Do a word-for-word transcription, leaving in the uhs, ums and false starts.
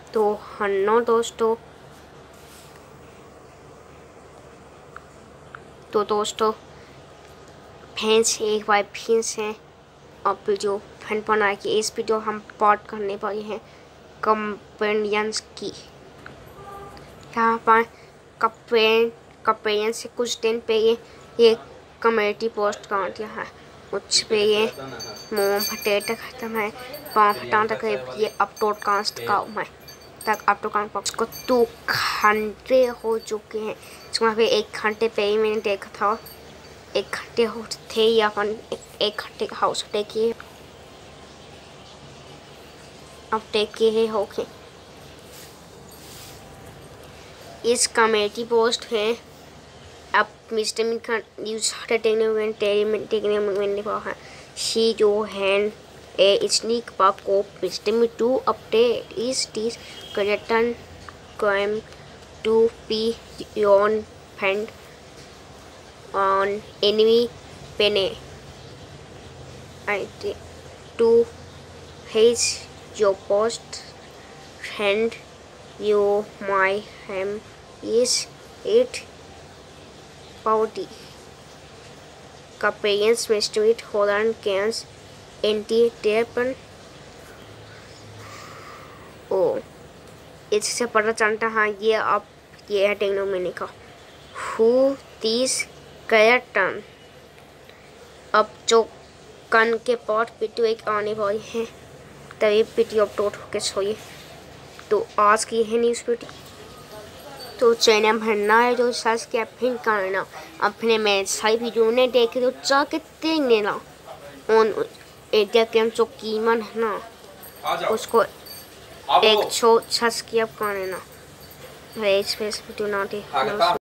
तो हन्नो दोस्तों, तो दोस्तों फैंस एक बार फिर से अब वीडियो फैन बना के इस वीडियो हम पार्ट करने वाले हैं कंपेनियंस की। यहाँ पर कंपेन कंपेनियन से कुछ दिन पहले ये कम्युनिटी पोस्ट कर दिया है, उस पे ये मोम फटेटा खत्म है पाँव फटान तक ये अपलोड कास्ट का मैं तक अपलोड कास्ट बॉक्स को दो घंटे हो चुके हैं। इसमें फिर एक घंटे पे ही मैंने देखा था, एक घंटे हो थे या अपन एक घंटे का हाउस देखिए, अब देखिए हो गए इस कमेटी पोस्ट है। अब मिस्टर मिन का न्यूज़ टेक्ने में टेरी टेक्ने में है शी जो हैंड ए स्नीक पाक को मिस्टर मिन टू अपडेट इस दिस करेक्टन क्राइम टू बी योन फैंड on enemy pene and to his your post and you my ham is it body Capacious Street Holland Cans anti terpen ओ इससे पता चलता है ये अब ये है टेक्नोमेनी का हु दिस कैरेक्टर। अब जो कन के पार्ट वीडियो एक आने वाली है तभी वीडियो अपलोड होकर सोइए। तो आज की है न्यूज़ वीडियो, तो चैनल भरना है जो सब्सक्राइब भी करना। अपने में सारी वीडियो ने देखे तो जाके देख लेना और इंडिया के जो कीमत है ना उसको एक सौ सब्सक्राइब कर लेना। वीडियो ना देखना।